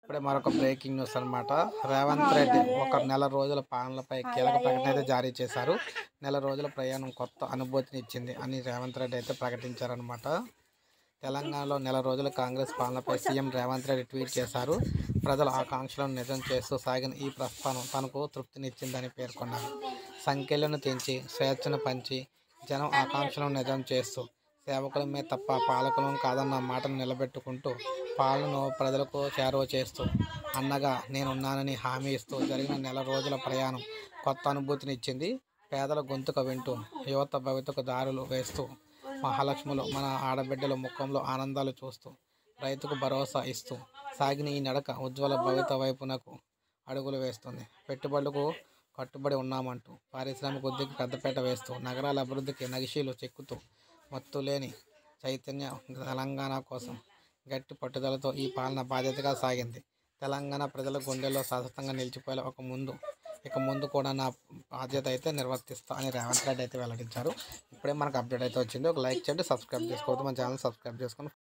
ఇప్పుడే మరొక breaking news అన్నమాట. రేవంత్ రెడ్డి ఒక నెల రోజుల పాలనపై కీలక ప్రకటన అయితే జారీ చేశారు. నెల రోజుల ప్రయాణం కొత్త అనుభూతిని ఇచ్చింది అని రేవంత్ రెడ్డి అయితే ప్రకటించారనమాట. తెలంగాణలో నెల రోజుల కాంగ్రెస్ పాలనపై సీఎం రేవంత్ రెడ్డి ట్వీట్ చేశారు. ప్రజల ఆకాంక్షలను నిజం చేస్తూ సాగిన ఈ ప్రస్థానం తనకు తృప్తినిచ్చిందని పేర్కొన్నారు. సంఖ్యలను తెంచి స్వేచ్ఛను పంచి జనం ఆకాంక్షలను నిజం చేస్తూ సేవకులమే తప్ప పాలకులను కాదన్న మాటను నిలబెట్టుకుంటూ పాలనను ప్రజలకు చేరువ చేస్తూ అన్నగా నేనున్నానని హామీ ఇస్తూ జరిగిన నెల రోజుల ప్రయాణం కొత్త అనుభూతినిచ్చింది. పేదల గొంతుక వింటూ యువత భవితకు దారులు వేస్తూ మహాలక్ష్ములు మన ఆడబిడ్డల ముఖంలో ఆనందాలు చూస్తూ రైతుకు భరోసా ఇస్తూ సాగిన ఈ నడక ఉజ్వల భవిత వైపునకు అడుగులు వేస్తుంది. పెట్టుబడులకు కట్టుబడి ఉన్నామంటూ పారిశ్రామిక వృద్ధికి పెద్దపీట వేస్తూ నగరాల అభివృద్ధికి నగిషీలు చెక్కుతూ మత్తులేని చైతన్య తెలంగాణ కోసం గట్టి పట్టుదలతో ఈ పాలన బాధ్యతగా సాగింది. తెలంగాణ ప్రజల గుండెల్లో శాశ్వతంగా నిలిచిపోయేలా ఇక ముందు కూడా నా బాధ్యత అయితే నిర్వర్తిస్తా అని రేవంత్ రెడ్డి అయితే వెల్లడించారు. ఇప్పుడే మనకు అప్డేట్ అయితే వచ్చింది. ఒక లైక్ చేయండి, సబ్స్క్రైబ్ చేసుకోవద్దు, మన ఛానల్ సబ్స్క్రైబ్ చేసుకొని